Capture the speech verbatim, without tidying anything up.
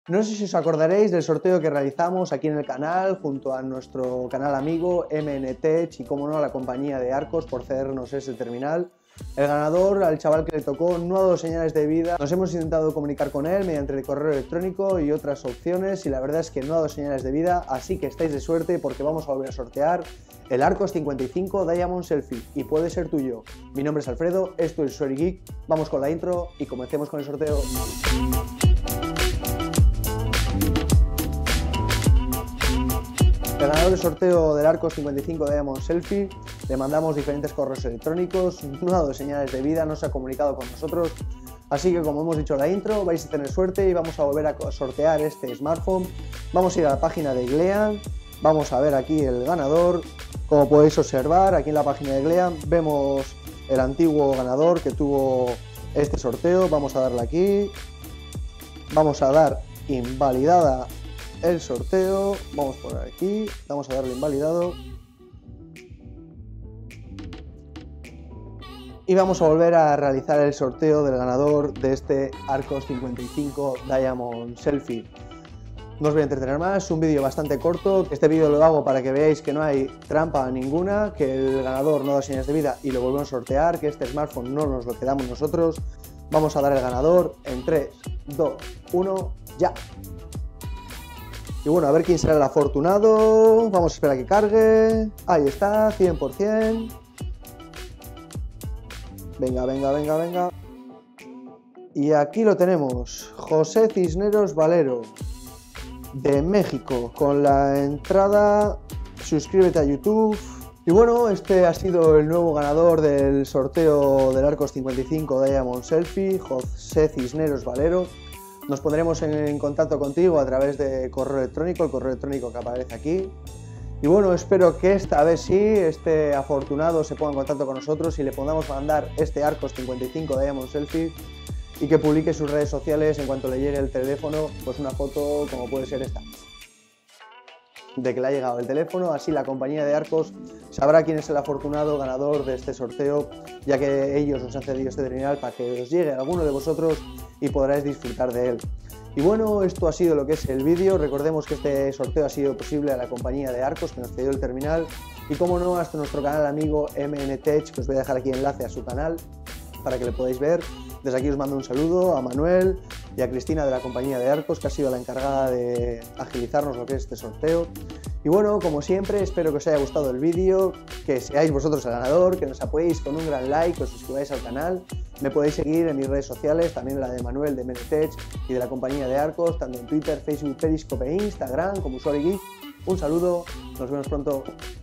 No sé si os acordaréis del sorteo que realizamos aquí en el canal junto a nuestro canal amigo M N Tech y, como no, a la compañía de Arcos por cedernos ese terminal. El ganador, al chaval que le tocó, no ha dado señales de vida. Nos hemos intentado comunicar con él mediante el correo electrónico y otras opciones y la verdad es que no ha dado señales de vida, así que estáis de suerte porque vamos a volver a sortear el Arcos cincuenta y cinco Diamond Selfie y puede ser tuyo. Mi nombre es Alfredo, esto es Usuary Geek, vamos con la intro y comencemos con el sorteo. El ganador del sorteo del Arcos cincuenta y cinco Diamond Selfie, le mandamos diferentes correos electrónicos, no ha dado señales de vida, no se ha comunicado con nosotros, así que, como hemos dicho en la intro, vais a tener suerte y vamos a volver a sortear este smartphone. Vamos a ir a la página de Gleam, vamos a ver aquí el ganador. Como podéis observar, aquí en la página de Gleam vemos el antiguo ganador que tuvo este sorteo. Vamos a darle aquí, vamos a dar invalidada el sorteo, vamos a poner aquí, vamos a darle invalidado y vamos a volver a realizar el sorteo del ganador de este Arcos cincuenta y cinco Diamond Selfie. No os voy a entretener más, es un vídeo bastante corto. Este vídeo lo hago para que veáis que no hay trampa ninguna, que el ganador no da señales de vida y lo volvemos a sortear, que este smartphone no nos lo quedamos nosotros. Vamos a dar el ganador en tres, dos, uno, ya. Y bueno, a ver quién será el afortunado. Vamos a esperar a que cargue. Ahí está, cien por cien. Venga, venga, venga, venga. Y aquí lo tenemos. José Cisneros Valero, de México, con la entrada suscríbete a YouTube. Y bueno, este ha sido el nuevo ganador del sorteo del Arcos cincuenta y cinco Diamond Selfie, José Cisneros Valero. Nos pondremos en contacto contigo a través de correo electrónico, el correo electrónico que aparece aquí. Y bueno, espero que esta vez sí, este afortunado se ponga en contacto con nosotros y le podamos mandar este Arcos cincuenta y cinco Diamond Selfie y que publique sus redes sociales en cuanto le llegue el teléfono, pues una foto como puede ser esta, de que le ha llegado el teléfono. Así la compañía de Arcos sabrá quién es el afortunado ganador de este sorteo, ya que ellos nos han cedido este terminal para que os llegue a alguno de vosotros y podráis disfrutar de él. Y bueno, esto ha sido lo que es el vídeo. Recordemos que este sorteo ha sido posible a la compañía de Arcos que nos cedió el terminal y, como no, hasta nuestro canal amigo M N Tech, que os voy a dejar aquí enlace a su canal para que le podáis ver. Desde aquí os mando un saludo a Manuel y a Cristina de la compañía de Arcos, que ha sido la encargada de agilizarnos lo que es este sorteo. Y bueno, como siempre, espero que os haya gustado el vídeo, que seáis vosotros el ganador, que nos apoyéis con un gran like, que os suscribáis al canal. Me podéis seguir en mis redes sociales, también la de Manuel de M N Tech y de la compañía de Arcos, tanto en Twitter, Facebook, Periscope e Instagram como Usuary Geek. Un saludo, nos vemos pronto.